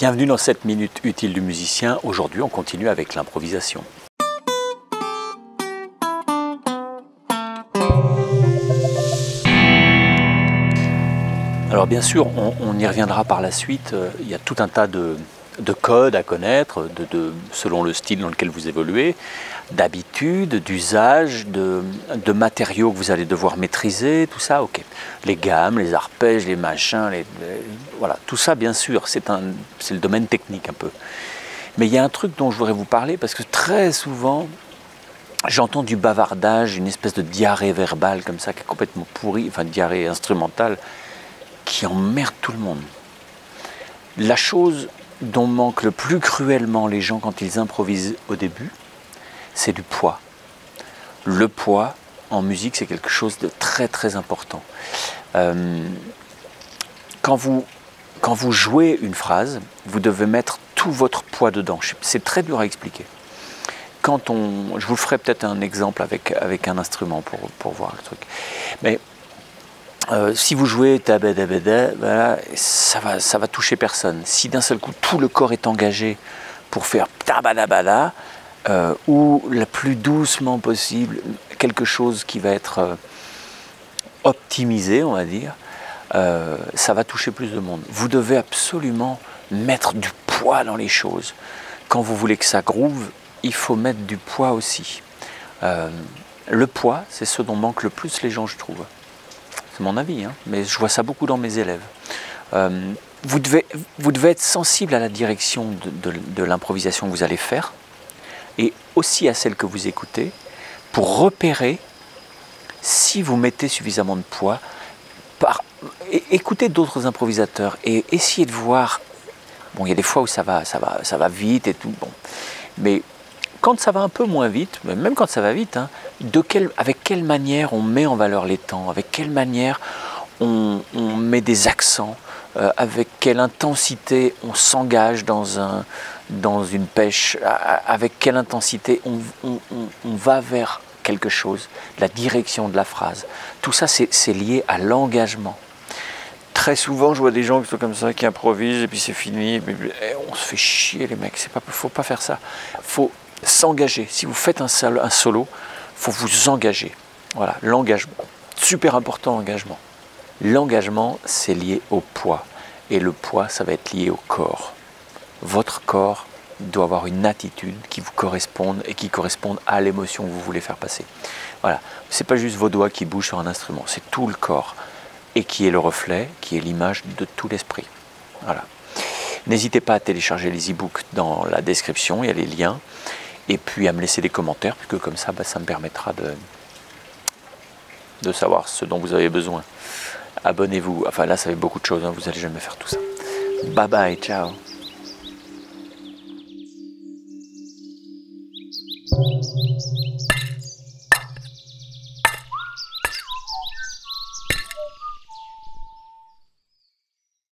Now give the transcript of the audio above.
Bienvenue dans cette minute utile du musicien. Aujourd'hui, on continue avec l'improvisation. Alors bien sûr, on y reviendra par la suite. Il y a tout un tas de codes à connaître, selon le style dans lequel vous évoluez, d'habitudes, d'usages, de matériaux que vous allez devoir maîtriser, tout ça, ok. Les gammes, les arpèges, les machins, voilà, tout ça bien sûr, c'est le domaine technique un peu. Mais il y a un truc dont je voudrais vous parler, parce que très souvent, j'entends du bavardage, une espèce de diarrhée verbale comme ça, qui est complètement pourrie, enfin diarrhée instrumentale, qui emmerde tout le monde. La chose dont manquent le plus cruellement les gens quand ils improvisent au début, c'est du poids. Le poids en musique, c'est quelque chose de très très important. Quand vous jouez une phrase, vous devez mettre tout votre poids dedans. C'est très dur à expliquer. Je vous ferai peut-être un exemple avec un instrument pour voir le truc. Mais si vous jouez tabadabada, voilà, ça va toucher personne. Si d'un seul coup tout le corps est engagé pour faire tabadabada, ou le plus doucement possible, quelque chose qui va être optimisé, on va dire, ça va toucher plus de monde. Vous devez absolument mettre du poids dans les choses. Quand vous voulez que ça groove, il faut mettre du poids aussi. Le poids, c'est ce dont manquent le plus les gens, je trouve. C'est mon avis, hein, mais je vois ça beaucoup dans mes élèves. Vous devez être sensible à la direction de l'improvisation que vous allez faire, et aussi à celle que vous écoutez, pour repérer si vous mettez suffisamment de poids. Écoutez d'autres improvisateurs et essayez de voir. Bon, il y a des fois où ça va vite et tout, bon. Mais quand ça va un peu moins vite, même quand ça va vite, hein, avec quelle manière on met en valeur les temps, avec quelle manière on met des accents, avec quelle intensité on s'engage dans une pêche, avec quelle intensité on va vers quelque chose, la direction de la phrase. Tout ça, c'est lié à l'engagement. Très souvent, je vois des gens qui sont comme ça, qui improvisent et puis c'est fini. On se fait chier, les mecs. Faut pas faire ça. Faut s'engager. Si vous faites un solo, faut vous engager. Voilà, l'engagement. Super important, l'engagement. L'engagement, c'est lié au poids. Et le poids, ça va être lié au corps. Votre corps doit avoir une attitude qui vous corresponde et qui corresponde à l'émotion que vous voulez faire passer. Voilà, c'est pas juste vos doigts qui bougent sur un instrument, c'est tout le corps. Et qui est le reflet, qui est l'image de tout l'esprit. Voilà. N'hésitez pas à télécharger les e-books dans la description, il y a les liens. Et puis à me laisser des commentaires, puisque comme ça, ça me permettra de savoir ce dont vous avez besoin. Abonnez-vous, enfin là ça fait beaucoup de choses, hein, vous n'allez jamais faire tout ça. Bye bye, ciao.